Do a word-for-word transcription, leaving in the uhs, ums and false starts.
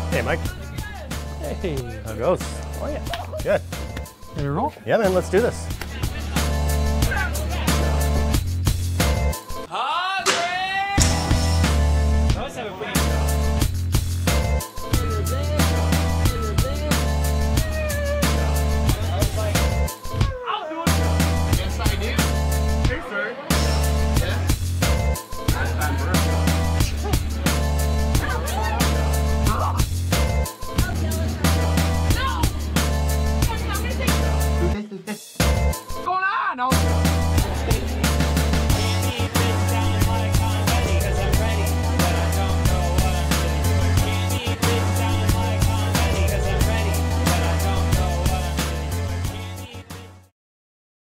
Hey, Mike. Hey. How it goes? Oh yeah. Good. Ready to roll? Yeah, man, let's do this.